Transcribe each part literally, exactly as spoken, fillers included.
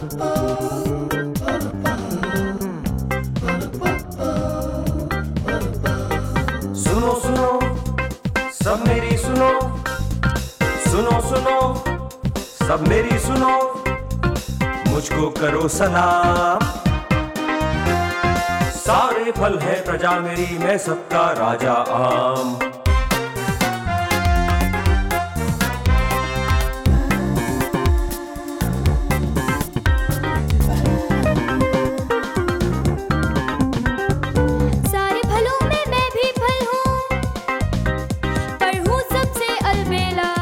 सुनो सुनो सब मेरी सुनो, सुनो सुनो सब मेरी सुनो, मुझको करो सलाम। सारे फल है प्रजा मेरी, मैं सबका राजा आम। सारे फलों में मैं भी फल हूँ, पर हूँ सबसे अलबेला।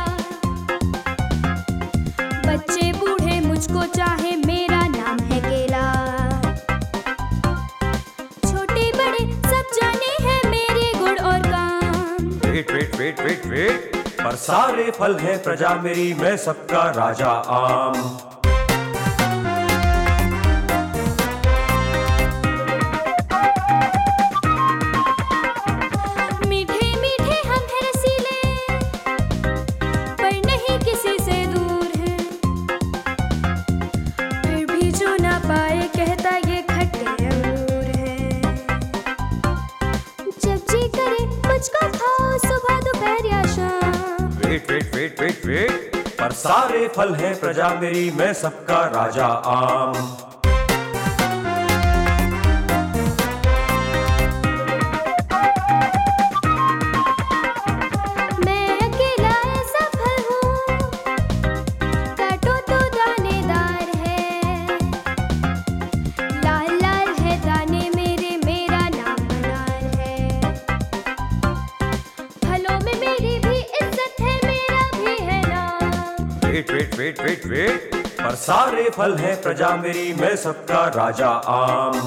बच्चे बूढ़े मुझको चाहे, मेरा नाम है केला। छोटे बड़े सब जाने हैं मेरे गुण और काम। Wait wait wait wait wait, पर सारे फल है प्रजा मेरी, मैं सबका राजा आम। मीठे मीठे हम हैं रसीले, पर नहीं किसी से दूर हैं। फिर भी जो ना पाए कहता ये खट्टे अंगूर हैं। जब जी करे मुझको खाओ, सुबह दोपहर या शाम। Wait wait wait wait wait, पर सारे फल है प्रजा मेरी, मैं सबका राजा आम। मैं अकेला ऐसा फल हूँ, काटो तो दानेदार है। लाल लाल है दाने मेरे, मेरा नाम अनार है। फलों में मेरी भी इज्जत है, मेरा भी है नाम। Wait wait wait wait wait, पर सारे फल है प्रजा मेरी, मैं सबका राजा आम।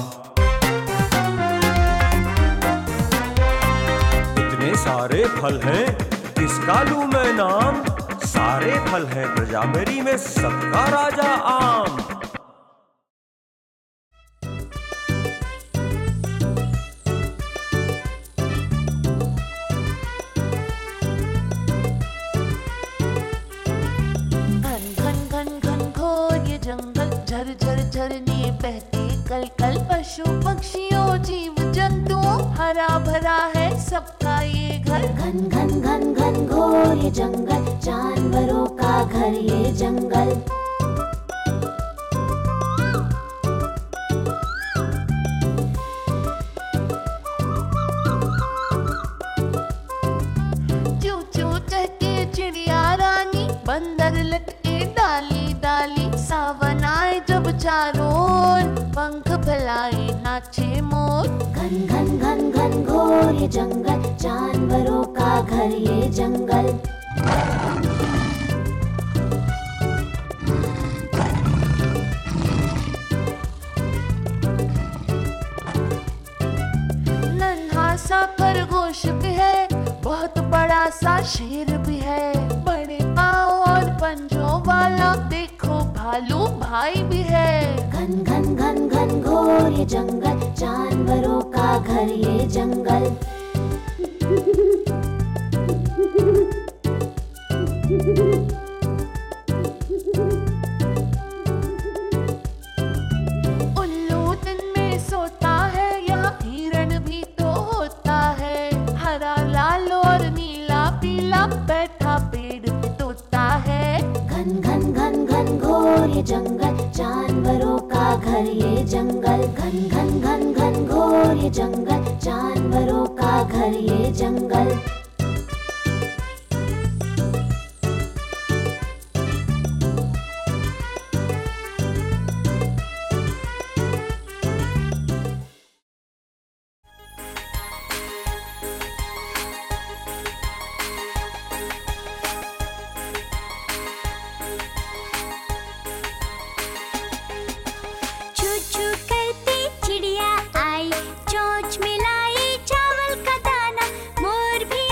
इतने सारे फल हैं, किसका लूं मैं नाम? सारे फल है प्रजा मेरी, मैं सबका राजा आम। घन घन घन घन घोर ये जंगल, झर झर झरने बहते कल कल। पशु पक्षियों जीव जंतुओं, हरा भरा है सबका ये घर। घन घन घन घन घोर ये जंगल, जानवरों का घर ये जंगल। चू चू चहके चिड़िया रानी, बंदर लटके डाली डाली। सावन आए जब चारों ओर, पंख फैलाए नाचे मोर। घन घन घन घन घोर ये जंगल, जानवरों का घर ये जंगल। नन्हा सा खरगोश भी है, बहुत बड़ा सा शेर भी है। बड़े पाँव और पंजों वाला देखो भालू भाई भी है। घन घन घन घन घोर ये जंगल, जानवरों का घर ये जंगल। उल्लू दिन में सोता है, यहाँ हिरण भी तो होता है। हरा लाल और नीला पीला, बैठा पेड़ पे तोता है। घन घन घन घन घोर ये जंगल, जानवरों का घर ये जंगल। घन घन घन घन घोर ये जंगल, जानवरों का घर ये जंगल। छू छू करती चिड़िया आई, चोंच मिलाई चावल का दाना। मोर भी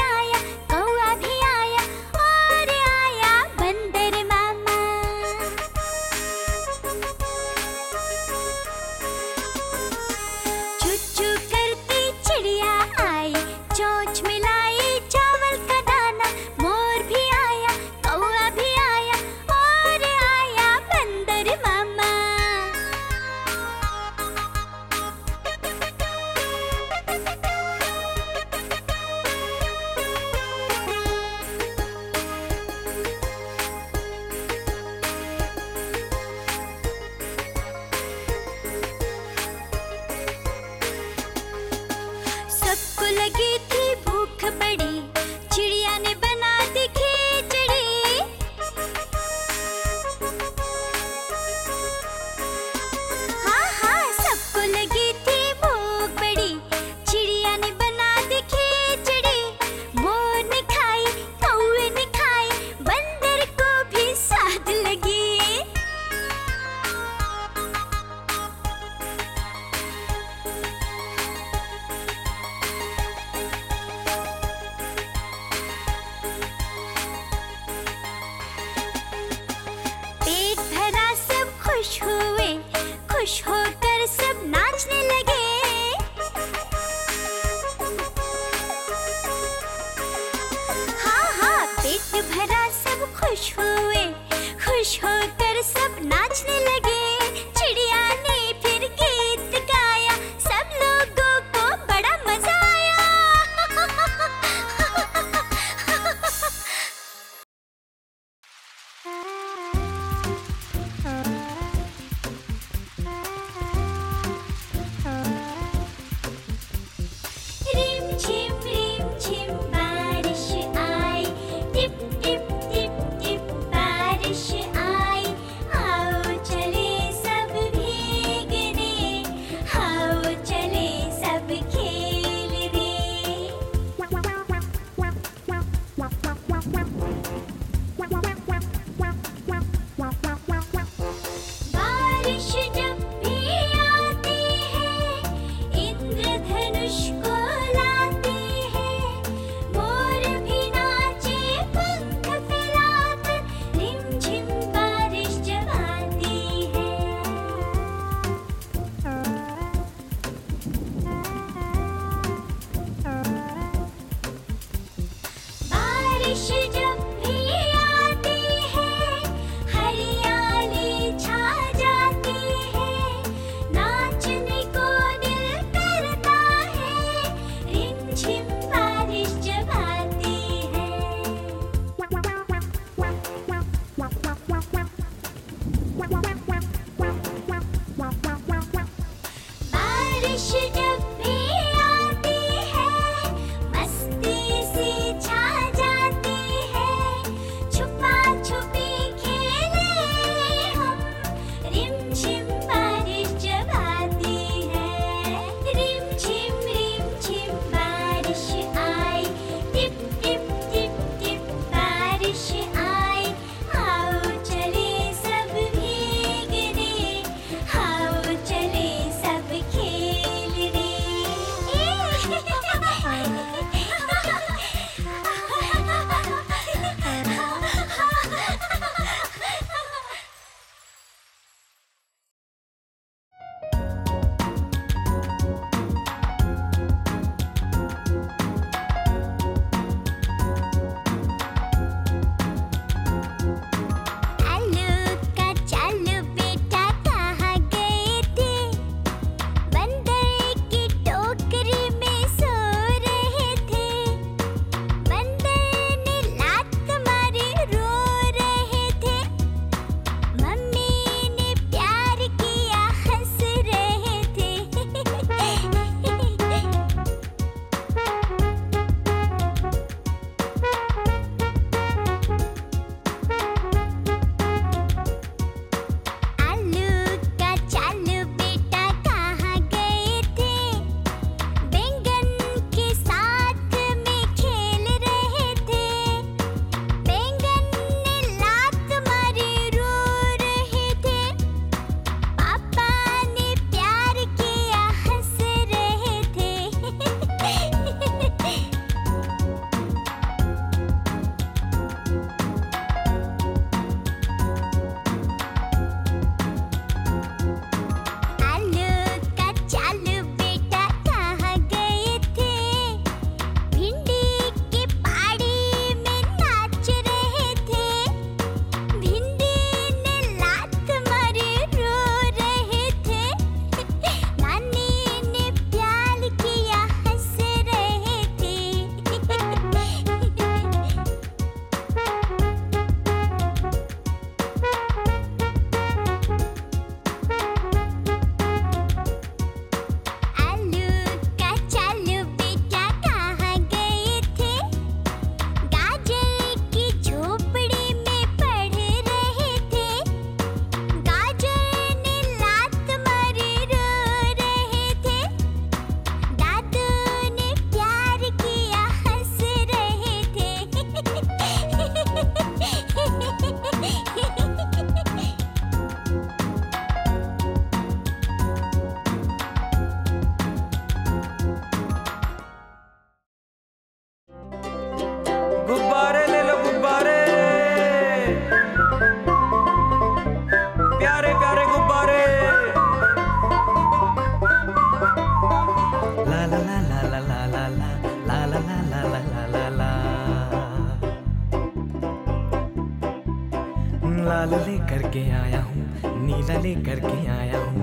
लाल लेकर के आया हूँ, नीला लेकर के आया हूँ,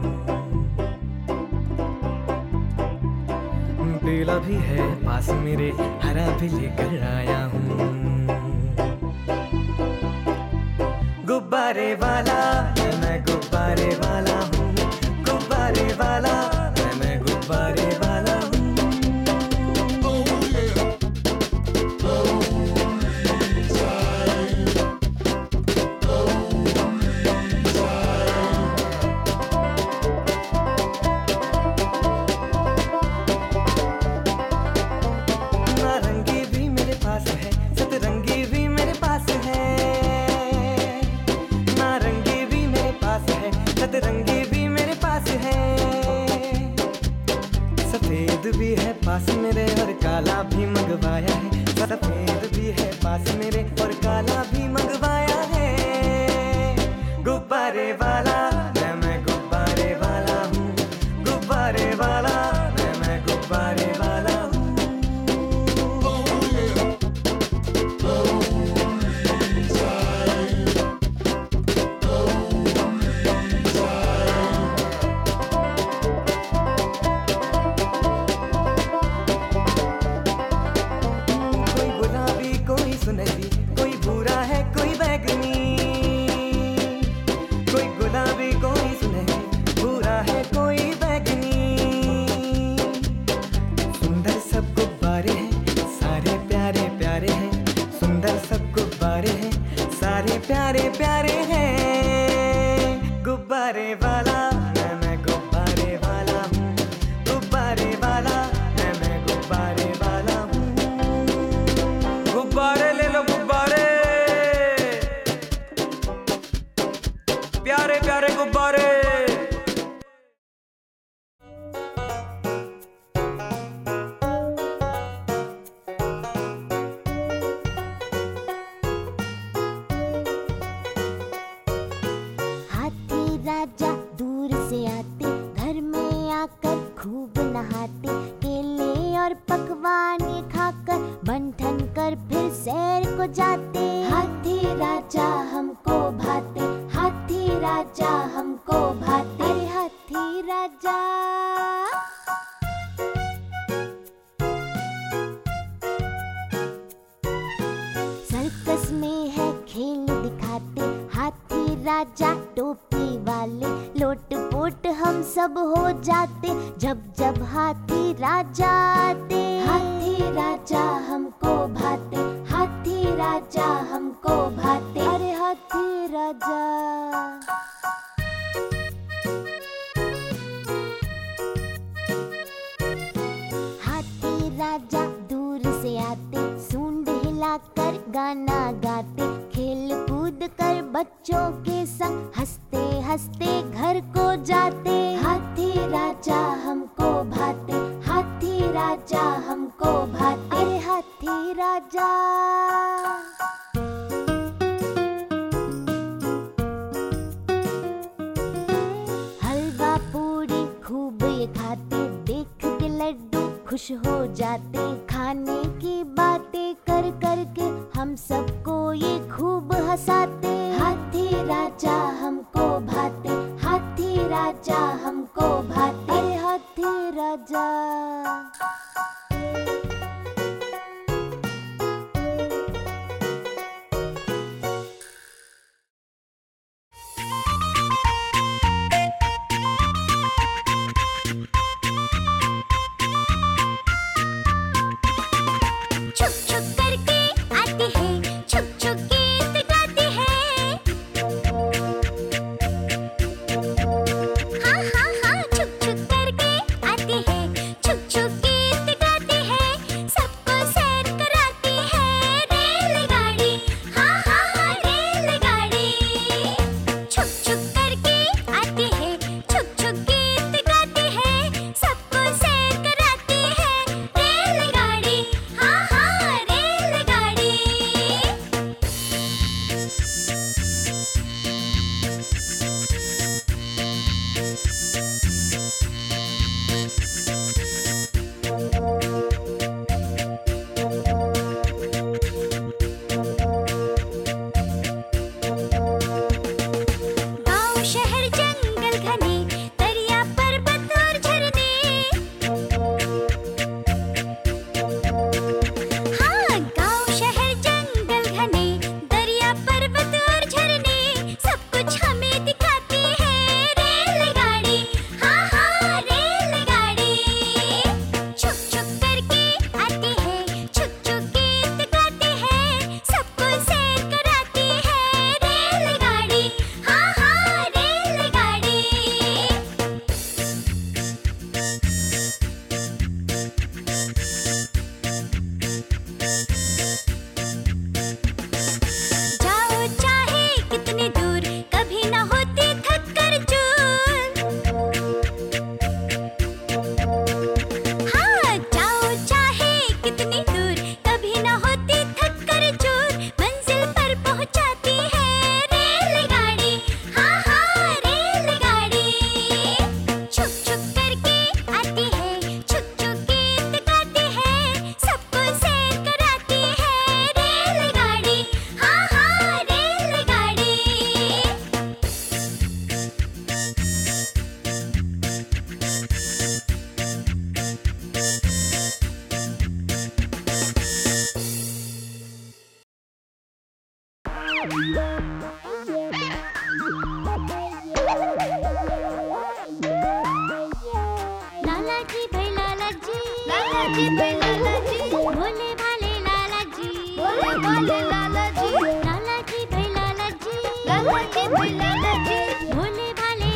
पीला भी है पास मेरे, हरा भी लेकर आया हूँ। गुब्बारे वाला मैं गुब्बारे वाला हूँ, गुब्बारे वाला मैं गुब्बारे वाला हूँ। नारंगी भी मेरे पास है, सतरंगी भी मेरे पास है, नारंगी भी मेरे पास है, सतरंगी भी मेरे पास है, सफेद भी है पास मेरे और काला भी मंगवाया है, सफेद भी है पास मेरे और काला भी मंगवाया है। गुब्बारे वाला मैं मैं गुब्बारे वाला हूँ, गुब्बारे वाला मैं मैं गुब्बारे वाला हूँ। सुनहरी कोई भूरा है कोई बैगनी, कोई गुब्बारे वाला मैं मैं गुब्बारे वाला हूँ, गुब्बारे वाला मैं मैं गुब्बारे वाला हूँ। गुब्बारे ले लो गुब्बारे, प्यारे प्यारे गुब्बारे। राजा दूर से आते, घर में आकर खूब नहाते, केले और पकवान खाकर बन ठन कर फिर सैर को जाते। हाथी राजा हमको भाते, हाथी राजा हमको भाते, अरे हाथी राजा। सर्कस में है खेल दिखाते, हाथी राजा टोपी वाले, लोट पोट हम सब हो जाते जब जब हाथी राजा आते। हाथी राजा हमको भाते, हाथी राजा हमको भाते, अरे हाथी राजा। हाथी राजा दूर से आते, सूंड हिलाकर गाना गाते, खेल कूद कर बच्चों के संग हंसते हंसते घर को जाते। हाथी राजा हमको भाते, हाथी राजा हमको भाते, अरे हाथी राजा। हलवा पूरी खूब ये खाते, देख के लड्डू खुश हो जाते, खाने की बातें कर कर के हम सबको ये खूब हंसाते। हाथी राजा हमको भाते, हाथी राजा हमको भाते, अरे हाथी राजा। छुक छुक करके आती है, छुक छुक गीत गाती है। हाँ हाँ हाँ, छुक छुक करके आती है, छुक छुक गीत गाती है, सबको सैर कराती है रेलगाड़ी। हाँ हाँ हाँ, रेलगाड़ी। छुक छुक करके आती है, छुक छुक गीत गाती है, सबको सैर कराती है रेलगाड़ी। हाँ हाँ, रेलगाड़ी। गाँव शहर जंगल घने, दरिया पर्वत और झरने। हाँ, गाँव शहर जंगल घने, दरिया पर्वत और झरने, सब कुछ हमें दिखाती है रेलगाड़ी। हाँ हाँ, रेलगाड़ी। छुक छुक करके आती है, छुक छुक गीत गाती है, सबको सैर कराती है रेलगाड़ी। हाँ हाँ, रेलगाड़ी। जाओ चाहे कितनी दूर, कभी ना होती थक कर चूर। हाँ, जाओ चाहे कितनी दूर, कभी ना होती थक कर चूर, मंजिल पर पहुंचाती है रेलगाड़ी। हाँ हाँ, रेलगाड़ी। छुक छुक करके आती है, छुक छुक गीत गाती है, सबको सैर कराती है रेलगाड़ी। हाँ हाँ, रेलगाड़ी। लाला जी भाई लाला जी, लाला जी भाई लाला जी, भोले भाले लाला जी, भोले भाले लाला जी, लाला जी भाई लाला जी, लाला जी भाई लाला जी, भोले भाले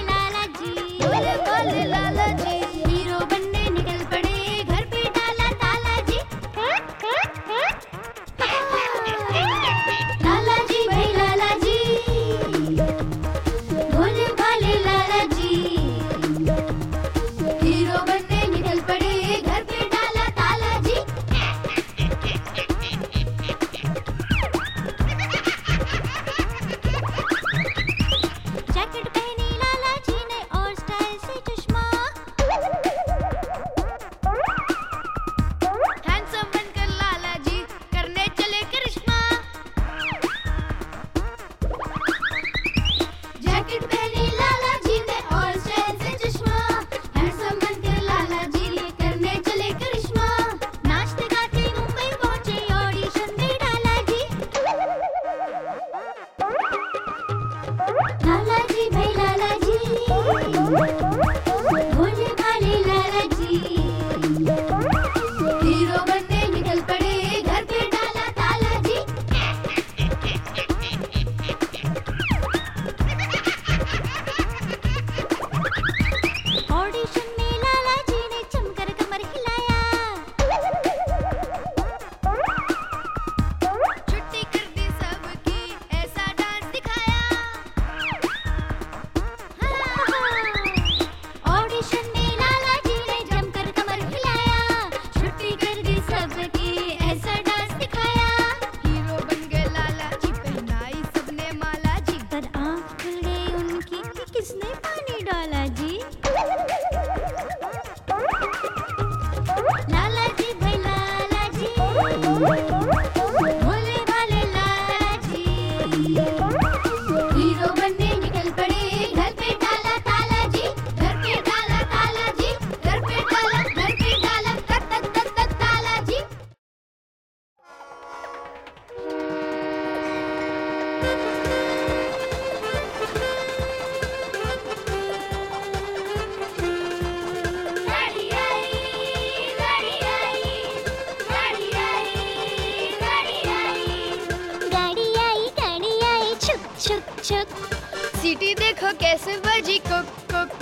किसने पानी डाला जी? लाला जी भाई लाला जी, भोले भाले लाला जी, हीरो बनने निकल पड़े, घर पे डाला ताला जी, घर पे डाला ताला जी, घर पे डाला, घर पे डाला तक तक तक तक ताला जी। गाड़ी आई, गाड़ी आई, गाड़ी आई, गाड़ी आई, गाड़ी आई गाड़ी आई छुक छुक छुक। सीटी देखो कैसे बजी कुक कुक